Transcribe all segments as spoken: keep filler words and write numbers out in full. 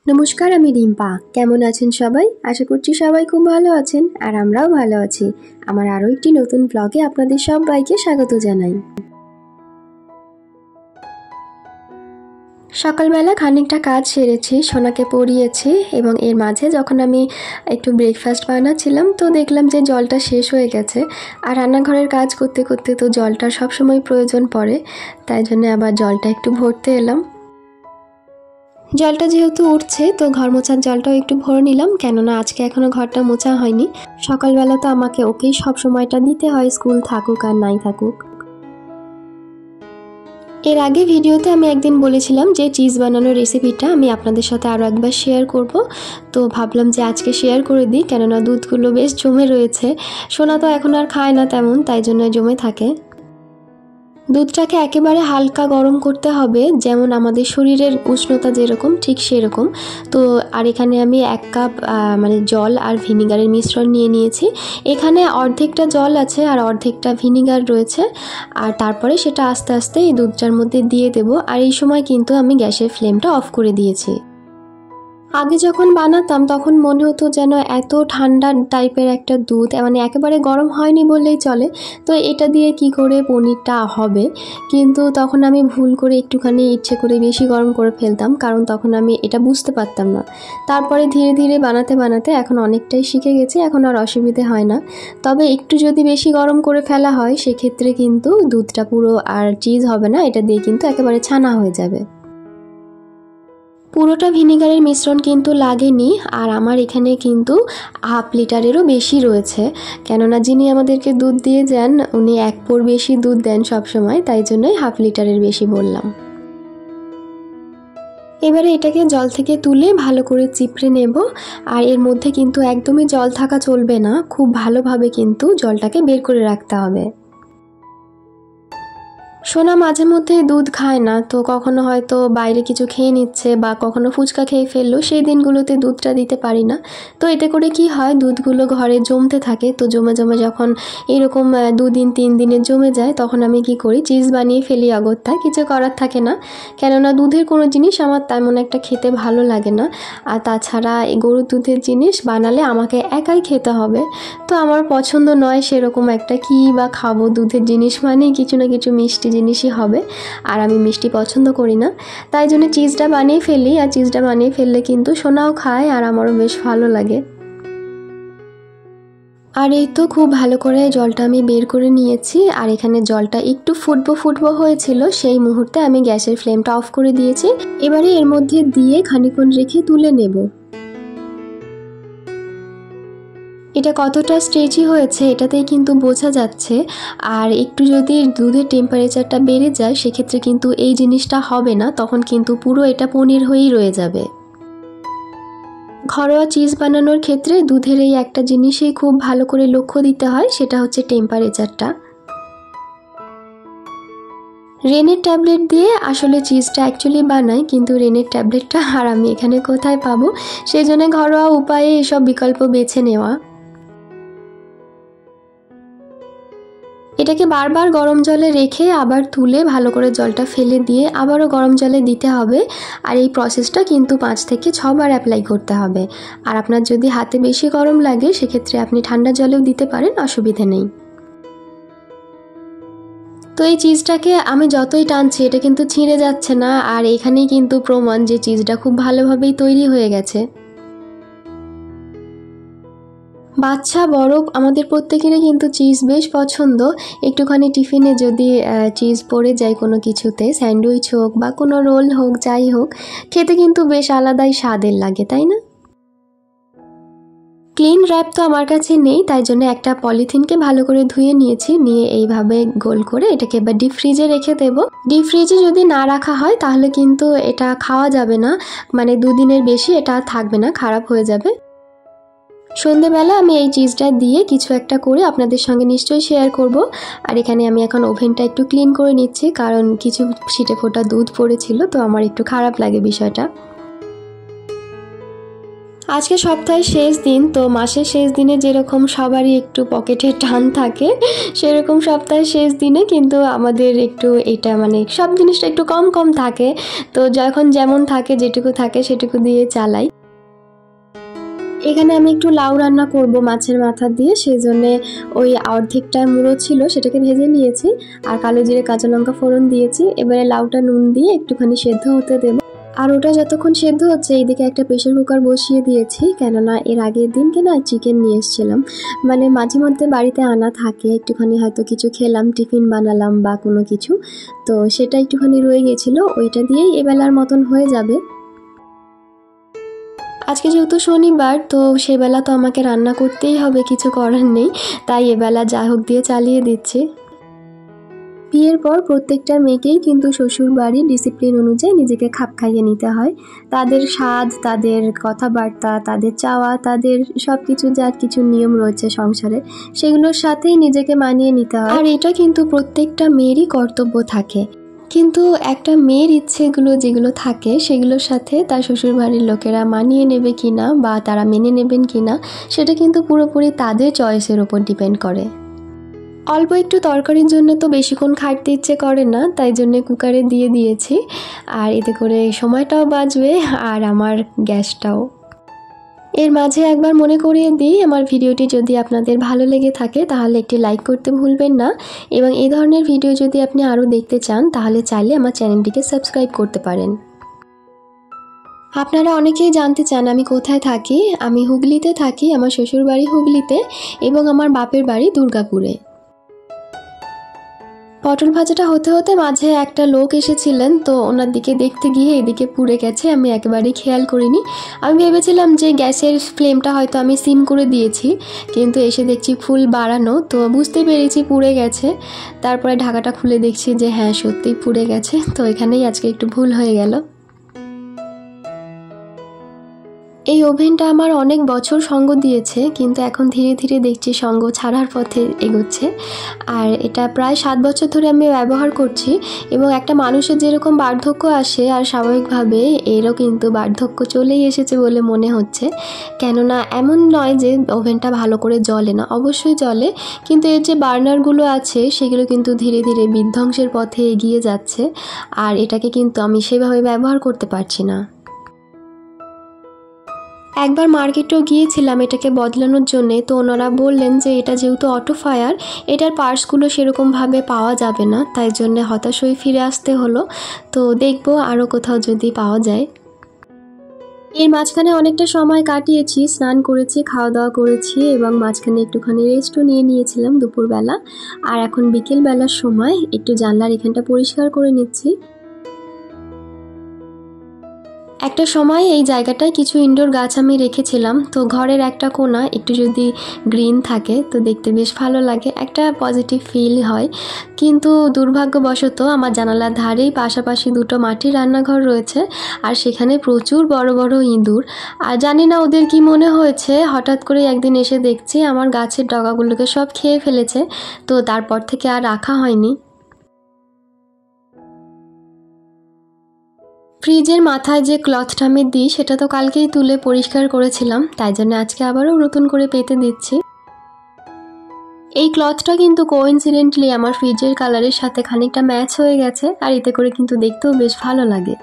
নমস্কার, আমি রিম্পা। কেমন আছেন সবাই? আশা করছি সবাই খুব ভালো আছেন, আর আমরাও ভালো আছি। আমার আরও একটি নতুন ব্লগে আপনাদের সবাইকে স্বাগত জানাই। সকালবেলা খানিকটা কাজ সেরেছি, সোনাকে পড়িয়েছি, এবং এর মাঝে যখন আমি একটু ব্রেকফাস্ট বানাচ্ছিলাম তো দেখলাম যে জলটা শেষ হয়ে গেছে। আর রান্নাঘরের কাজ করতে করতে তো জলটার সবসময় প্রয়োজন পড়ে, তাই জন্য আবার জলটা একটু ভরতে এলাম। জলটা যেহেতু উঠছে তো ঘর মোছার জলটাও একটু ভরে নিলাম, কেননা আজকে এখনও ঘরটা মোছা হয়নি। সকালবেলা তো আমাকে ওকেই সব সময়টা দিতে হয়, স্কুল থাকুক আর নাই থাকুক। এর আগে ভিডিওতে আমি একদিন বলেছিলাম যে চিজ বানানোর রেসিপিটা আমি আপনাদের সাথে আরও একবার শেয়ার করব, তো ভাবলাম যে আজকে শেয়ার করে দিই, কেননা দুধগুলো বেশ জমে রয়েছে। সোনা তো এখন আর খায় না তেমন, তাই জন্য জমে থাকে। দুধটাকে একেবারে হালকা গরম করতে হবে, যেমন আমাদের শরীরের উষ্ণতা যেরকম ঠিক সেরকম। তো আর এখানে আমি এক কাপ মানে জল আর ভিনিগারের মিশ্রণ নিয়ে নিয়েছি। এখানে অর্ধেকটা জল আছে আর অর্ধেকটা ভিনিগার রয়েছে, আর তারপরে সেটা আস্তে আস্তে এই দুধটার মধ্যে দিয়ে দেব। আর এই সময় কিন্তু আমি গ্যাসের ফ্লেমটা অফ করে দিয়েছি। আগে যখন বানাতাম তখন মনে হতো যেন এত ঠান্ডা টাইপের একটা দুধ, মানে একেবারে গরম হয়নি বললেই চলে, তো এটা দিয়ে কি করে পনিরটা হবে। কিন্তু তখন আমি ভুল করে একটুখানি ইচ্ছে করে বেশি গরম করে ফেলতাম, কারণ তখন আমি এটা বুঝতে পারতাম না। তারপরে ধীরে ধীরে বানাতে বানাতে এখন অনেকটাই শিখে গেছি, এখন আর অসুবিধে হয় না। তবে একটু যদি বেশি গরম করে ফেলা হয় সেক্ষেত্রে কিন্তু দুধটা পুরো আর চিজ হবে না, এটা দিয়ে কিন্তু একেবারে ছানা হয়ে যাবে। পুরোটা ভিনিগারের মিশ্রণ কিন্তু লাগেনি, আর আমার এখানে কিন্তু হাফ লিটারেরও বেশি রয়েছে, কেননা যিনি আমাদেরকে দুধ দিয়ে যান উনি এক পোর বেশি দুধ দেন সবসময়, তাই জন্যই হাফ লিটারের বেশি বললাম। এবারে এটাকে জল থেকে তুলে ভালো করে চিপড়ে নেব, আর এর মধ্যে কিন্তু একদমই জল থাকা চলবে না, খুব ভালোভাবে কিন্তু জলটাকে বের করে রাখতে হবে। সোনা মাঝে মধ্যে দুধ খায় না, তো কখনো হয়তো বাইরে কিছু খেয়ে নিচ্ছে বা কখনো ফুচকা খেয়ে ফেললো, সেই দিনগুলোতে দুধটা দিতে পারি না। তো এতে করে কি হয়, দুধগুলো ঘরে জমতে থাকে, তো জমে জমে যখন এরকম দুদিন তিন দিনে জমে যায় তখন আমি কি করি, চিজ বানিয়ে ফেলি অগত্যা, কিছু করার থাকে না। কেননা দুধের কোনো জিনিস আমার তেমন একটা খেতে ভালো লাগে না, আর তাছাড়া গরুর দুধের জিনিস বানালে আমাকে একাই খেতে হবে, তো আমার পছন্দ নয় সেরকম একটা কী বা খাবো। দুধের জিনিস মানে কিছু না কিছু মিষ্টি জিনিসই হবে, আর আমি মিষ্টি পছন্দ করি না, তাই জন্য চিজটা বানিয়ে ফেলি। আর চিজটা বানিয়ে ফেললে কিন্তু সোনাও খায় আর আমারও বেশ ভালো লাগে। আর এই তো খুব ভালো করে জলটা আমি বের করে নিয়েছি, আর এখানে জলটা একটু ফুটবো ফুটবো হয়েছিল, সেই মুহূর্তে আমি গ্যাসের ফ্লেমটা অফ করে দিয়েছি। এবারে এর মধ্যে দিয়ে খানিকক্ষণ রেখে তুলে নেব। এটা কতটা স্ট্রেচি হয়েছে এটাতেই কিন্তু বোঝা যাচ্ছে, আর একটু যদি দুধের টেম্পারেচারটা বেড়ে যায় সেক্ষেত্রে কিন্তু এই জিনিসটা হবে না, তখন কিন্তু পুরো এটা পনির হয়েই রয়ে যাবে। ঘরোয়া চিজ বানানোর ক্ষেত্রে দুধের এই একটা জিনিসই খুব ভালো করে লক্ষ্য দিতে হয়, সেটা হচ্ছে টেম্পারেচারটা। রেনের ট্যাবলেট দিয়ে আসলে চিজটা অ্যাকচুয়ালি বানাই, কিন্তু রেনের ট্যাবলেটটা আর আমি এখানে কোথায় পাবো, সেই জন্য ঘরোয়া উপায়ে এসব বিকল্প বেছে নেওয়া। এটাকে বারবার গরম জলে রেখে আবার তুলে ভালো করে জলটা ফেলে দিয়ে আবারও গরম জলে দিতে হবে, আর এই প্রসেসটা কিন্তু পাঁচ থেকে ছবার অ্যাপ্লাই করতে হবে। আর আপনার যদি হাতে বেশি গরম লাগে সেক্ষেত্রে আপনি ঠান্ডা জলেও দিতে পারেন, অসুবিধে নেই। তো এই চিজটাকে আমি যতই টানছি এটা কিন্তু ছিঁড়ে যাচ্ছে না, আর এখানেই কিন্তু প্রমাণ যে চিজটা খুব ভালোভাবেই তৈরি হয়ে গেছে। বাচ্চা বড় আমাদের প্রত্যেকেরই কিন্তু চিজ বেশ পছন্দ। একটুখানি টিফিনে যদি চিজ পড়ে যায় কোনো কিছুতে, স্যান্ডউইচ হোক বা কোনো রোল হোক, যাই হোক, খেতে কিন্তু বেশ আলাদাই স্বাদের লাগে, তাই না? ক্লিন র্যাপ তো আমার কাছে নেই, তাই জন্য একটা পলিথিনকে ভালো করে ধুয়ে নিয়েছি, নিয়ে এইভাবে গোল করে এটাকে এবার ডিপ ফ্রিজে রেখে দেব। ডিপ ফ্রিজে যদি না রাখা হয় তাহলে কিন্তু এটা খাওয়া যাবে না, মানে দুদিনের বেশি এটা থাকবে না, খারাপ হয়ে যাবে। সন্ধেবেলা আমি এই চিজটা দিয়ে কিছু একটা করে আপনাদের সঙ্গে নিশ্চয়ই শেয়ার করব। আর এখানে আমি এখন ওভেনটা একটু ক্লিন করে নিচ্ছি, কারণ কিছু ছিটে ফোটা দুধ পড়েছিল, তো আমার একটু খারাপ লাগে বিষয়টা। আজকে সপ্তাহের শেষ দিন, তো মাসের শেষ দিনে যেরকম সবারই একটু পকেটে টান থাকে, সেরকম সপ্তাহের শেষ দিনে কিন্তু আমাদের একটু এটা মানে সব জিনিসটা একটু কম কম থাকে। তো যখন যেমন থাকে, যেটুকু থাকে সেটুকু দিয়ে চালাই। এখানে আমি একটু লাউ রান্না করব মাছের মাথা দিয়ে, সেই জন্যে ওই অর্ধেকটা মুড়ো ছিল সেটাকে ভেজে নিয়েছি, আর কালো জিরে কাঁচা লঙ্কা ফোড়ন দিয়েছি। এবারে লাউটা নুন দিয়ে একটুখানি সেদ্ধ হতে দেবো। আর ওটা যতক্ষণ সেদ্ধ হচ্ছে এইদিকে একটা প্রেশার কুকার বসিয়ে দিয়েছি, কেননা এর আগের দিনকে না চিকেন নিয়ে এসেছিলাম। মানে মাঝে মধ্যে বাড়িতে আনা থাকে, একটুখানি হয়তো কিছু খেলাম, টিফিন বানালাম বা কোনো কিছু, তো সেটা একটুখানি রয়ে গেছিলো, ওইটা দিয়েই এবেলার মতন হয়ে যাবে। আজকে যেহেতু শনিবার, তো সেবেলা তো আমাকে রান্না করতেই হবে, কিছু করার নেই, তাই এবেলা যা হোক দিয়ে চালিয়ে দিচ্ছি। বিয়ের পর প্রত্যেকটা মেয়েকেই কিন্তু শ্বশুর বাড়ির ডিসিপ্লিন অনুযায়ী নিজেকে খাপ খাইয়ে নিতে হয়। তাদের স্বাদ, তাদের কথাবার্তা, তাদের চাওয়া, তাদের সব কিছু যা কিছু নিয়ম রয়েছে সংসারে, সেগুলোর সাথেই নিজেকে মানিয়ে নিতে হয়। আর এটা কিন্তু প্রত্যেকটা মেয়েরই কর্তব্য থাকে। কিন্তু একটা মেয়ের ইচ্ছেগুলো যেগুলো থাকে, সেগুলোর সাথে তার শ্বশুরবাড়ির লোকেরা মানিয়ে নেবে কিনা বা তারা মেনে নেবেন কিনা, সেটা কিন্তু পুরোপুরি তাদের চয়েসের ওপর ডিপেন্ড করে। অল্প একটু তরকারির জন্য তো বেশিক্ষণ খাটতে ইচ্ছে করে না, তাই জন্য কুকারে দিয়ে দিয়েছি, আর এতে করে সময়টাও বাঁচবে আর আমার গ্যাসটাও। এর মাঝে একবার মনে করিয়ে দিই, আমার ভিডিওটি যদি আপনাদের ভালো লেগে থাকে তাহলে একটি লাইক করতে ভুলবেন না, এবং এই ধরনের ভিডিও যদি আপনি আরও দেখতে চান তাহলে চাইলে আমার চ্যানেলটিকে সাবস্ক্রাইব করতে পারেন। আপনারা অনেকেই জানতে চান আমি কোথায় থাকি। আমি হুগলিতে থাকি, আমার শ্বশুরবাড়ি হুগলিতে এবং আমার বাপের বাড়ি দুর্গাপুরে। পটল ভাজাটা হতে হতে মাঝে একটা লোক এসেছিলেন, তো ওনার দিকে দেখতে গিয়ে এদিকে পুড়ে গেছে, আমি একেবারেই খেয়াল করিনি। আমি ভেবেছিলাম যে গ্যাসের ফ্লেমটা হয়তো আমি সিম করে দিয়েছি, কিন্তু এসে দেখছি ফুল বাড়ানো, তো বুঝতে পেরেছি পুড়ে গেছে। তারপরে ঢাকাটা খুলে দেখছি যে হ্যাঁ সত্যিই পুড়ে গেছে, তো এখানেই আজকে একটু ভুল হয়ে গেল। এই ওভেনটা আমার অনেক বছর সঙ্গ দিয়েছে, কিন্তু এখন ধীরে ধীরে দেখছি সঙ্গ ছাড়ার পথে এগোচ্ছে। আর এটা প্রায় সাত বছর ধরে আমি ব্যবহার করছি, এবং একটা মানুষের যেরকম বার্ধক্য আসে আর স্বাভাবিকভাবে এরও কিন্তু বার্ধক্য চলেই এসেছে বলে মনে হচ্ছে। কেননা এমন নয় যে ওভেনটা ভালো করে জ্বলে না, অবশ্যই জ্বলে, কিন্তু এর যে বার্নারগুলো আছে সেগুলো কিন্তু ধীরে ধীরে বিধ্বংসের পথে এগিয়ে যাচ্ছে, আর এটাকে কিন্তু আমি সেভাবে ব্যবহার করতে পারছি না। একবার মার্কেটেও গিয়েছিলাম এটাকে বদলানোর জন্যে, তো ওনারা বললেন যে এটা যেহেতু অটো ফায়ার, এটার পার্টসগুলো সেরকমভাবে পাওয়া যাবে না, তাই জন্যে হতাশ হয়ে ফিরে আসতে হলো। তো দেখবো আরও কোথাও যদি পাওয়া যায়। এর মাঝখানে অনেকটা সময় কাটিয়েছি, স্নান করেছি, খাওয়া দাওয়া করেছি, এবং মাঝখানে একটুখানি রেস্টও নিয়ে নিয়েছিলাম দুপুরবেলা। আর এখন বিকেলবেলার সময় একটু জানলার এখানটা পরিষ্কার করে নিচ্ছি। একটা সময় এই জায়গাটায় কিছু ইনডোর গাছ আমি রেখেছিলাম, তো ঘরের একটা কোণা একটু যদি গ্রিন থাকে তো দেখতে বেশ ভালো লাগে, একটা পজিটিভ ফিল হয়। কিন্তু দুর্ভাগ্যবশত আমার জানালার ধারেই পাশাপাশি দুটো মাটির রান্নাঘর রয়েছে, আর সেখানে প্রচুর বড় বড় ইঁদুর। আর জানি না ওদের কি মনে হয়েছে, হঠাৎ করে একদিন এসে দেখছি আমার গাছের ডগাগুলোকে সব খেয়ে ফেলেছে, তো তারপর থেকে আর রাখা হয়নি। ফ্রিজের মাথায় যে ক্লথটা আমি দিই সেটা তো কালকেই তুলে পরিষ্কার করেছিলাম, তাই জন্য আজকে আবারও নতুন করে পেতে দিচ্ছি। এই ক্লথটা কিন্তু কোইন্সিডেন্টলি আমার ফ্রিজের কালারের সাথে খানিকটা ম্যাচ হয়ে গেছে, আর এতে করে কিন্তু দেখতেও বেশ ভালো লাগে।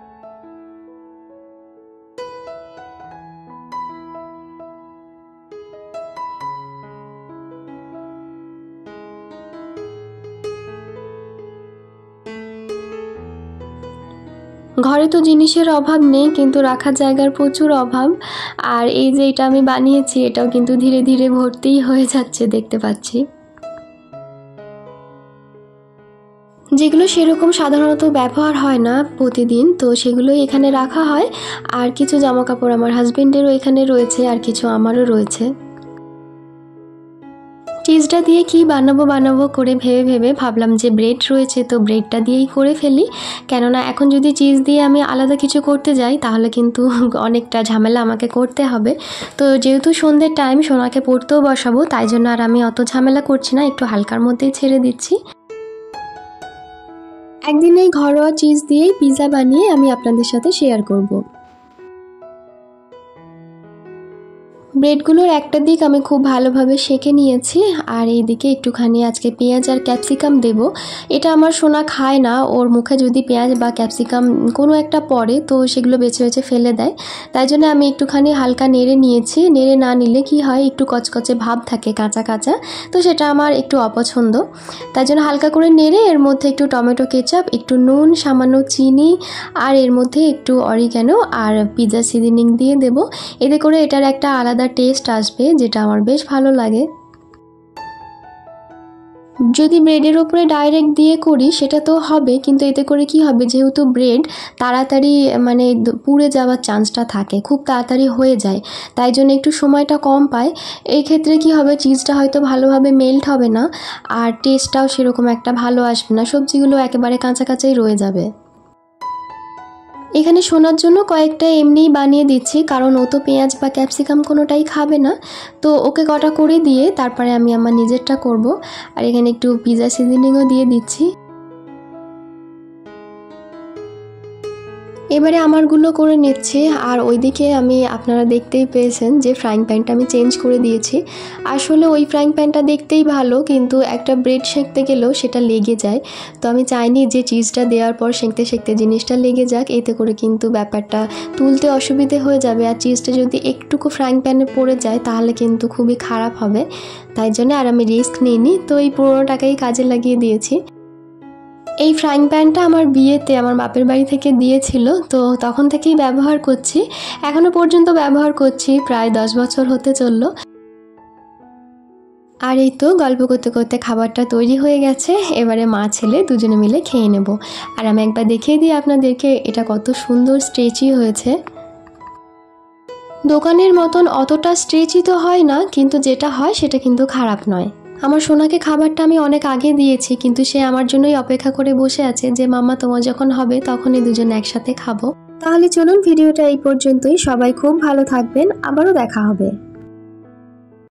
ঘরে তো জিনিসের অভাব নেই, কিন্তু রাখার জায়গার প্রচুর অভাব। আর এই যে এটা আমি বানিয়েছি এটাও কিন্তু ধীরে ধীরে ভর্তিই হয়ে যাচ্ছে, দেখতে পাচ্ছি। যেগুলো সেরকম সাধারণত ব্যবহার হয় না প্রতিদিন, তো সেগুলোই এখানে রাখা হয়। আর কিছু জামাকাপড় আমার হাজবেন্ডেরও এখানে রয়েছে, আর কিছু আমারও রয়েছে। চিজটা দিয়ে কি বানাবো বানাবো করে ভেবে ভেবে ভাবলাম যে ব্রেড রয়েছে, তো ব্রেডটা দিয়েই করে ফেলি। কেননা এখন যদি চিজ দিয়ে আমি আলাদা কিছু করতে যাই তাহলে কিন্তু অনেকটা ঝামেলা আমাকে করতে হবে। তো যেহেতু সন্ধ্যের টাইম, সোনাকে পড়তেও বসাবো, তাই জন্য আর আমি অত ঝামেলা করছি না, একটু হালকার মধ্যেই ছেড়ে দিচ্ছি। একদিন এই ঘরোয়া চিজ দিয়েই পিৎজা বানিয়ে আমি আপনাদের সাথে শেয়ার করব। ব্রেডগুলোর একটা দিক আমি খুব ভালোভাবে সেঁকে নিয়েছি, আর এইদিকে একটুখানি আজকে পেঁয়াজ আর ক্যাপসিকাম দেব। এটা আমার সোনা খায় না, ওর মুখে যদি পেঁয়াজ বা ক্যাপসিকাম কোনো একটা পড়ে তো সেগুলো বেছে বেছে ফেলে দেয়। তাই জন্য আমি একটুখানি হালকা নেড়ে নিয়েছি। নেড়ে না নিলে কি হয়, একটু কচকচে ভাব থাকে, কাঁচা কাঁচা, তো সেটা আমার একটু অপছন্দ। তাই জন্য হালকা করে নেড়ে এর মধ্যে একটু টমেটো কেচাপ, একটু নুন, সামান্য চিনি আর এর মধ্যে একটু অরিগ্যানো আর পিৎজা সিজনিং দিয়ে দেব। এতে করে এটার একটা আলাদা টেস্ট আসবে, যেটা আমার বেশ ভালো লাগে। যদি ব্রেডের ওপরে ডাইরেক্ট দিয়ে করি সেটা তো হবে, কিন্তু এতে করে কি হবে, যেহেতু ব্রেড তাড়াতাড়ি মানে পুড়ে যাওয়ার চান্সটা থাকে, খুব তাড়াতাড়ি হয়ে যায়, তাই জন্য একটু সময়টা কম পায়। এই ক্ষেত্রে কি হবে, চিজটা হয়তো ভালোভাবে মেল্ট হবে না, আর টেস্টটাও সেরকম একটা ভালো আসবে না, সবজিগুলো একেবারে কাঁচা কাঁচাই রয়ে যাবে। এখানে সোনার জন্য কয়েকটা এমনিই বানিয়ে দিচ্ছি, কারণ ও তো পেঁয়াজ বা ক্যাপসিকাম কোনোটাই খাবে না, তো ওকে কটা করে দিয়ে তারপরে আমি আমার নিজেরটা করব। আর এখানে একটু পিৎজা সিজনিংও দিয়ে দিচ্ছি। এবারে আমারগুলো করে নিচ্ছি। আর ওইদিকে আমি, আপনারা দেখতেই পেয়েছেন যে ফ্রাইং প্যানটা আমি চেঞ্জ করে দিয়েছি। আসলে ওই ফ্রাইং প্যানটা দেখতেই ভালো, কিন্তু একটা ব্রেড সেঁকতে গেলেও সেটা লেগে যায়। তো আমি চাইনি যে চিজটা দেওয়ার পর সেঁকতে সেঁকতে জিনিসটা লেগে যাক, এতে করে কিন্তু ব্যাপারটা তুলতে অসুবিধে হয়ে যাবে। আর চিজটা যদি একটুকু ফ্রাইং প্যানে পড়ে যায় তাহলে কিন্তু খুবই খারাপ হবে। তাই জন্য আর আমি রিস্ক নিইনি, তো এই পুরোনো টাকাই কাজে লাগিয়ে দিয়েছি। এই ফ্রাইং প্যানটা আমার বিয়েতে আমার বাপের বাড়ি থেকে দিয়েছিল, তো তখন থেকেই ব্যবহার করছি, এখনও পর্যন্ত ব্যবহার করছি, প্রায় দশ বছর হতে চললো। আর এই তো গল্প করতে করতে খাবারটা তৈরি হয়ে গেছে। এবারে মা ছেলে দুজনে মিলে খেয়ে নেব। আর আমি একবার দেখিয়ে দিই আপনাদেরকে এটা কত সুন্দর স্ট্রেচি হয়েছে। দোকানের মতন অতটা স্ট্রেচি তো হয় না, কিন্তু যেটা হয় সেটা কিন্তু খারাপ নয়। আমার সোনাকে খাবারটা আমি অনেক আগে দিয়েছি, কিন্তু সে আমার জন্যই অপেক্ষা করে বসে আছে যে মাম্মা তোমার যখন হবে তখনই দুজন একসাথে খাবো। তাহলে চলুন ভিডিওটা এই পর্যন্তই। সবাই খুব ভালো থাকবেন, আবারও দেখা হবে।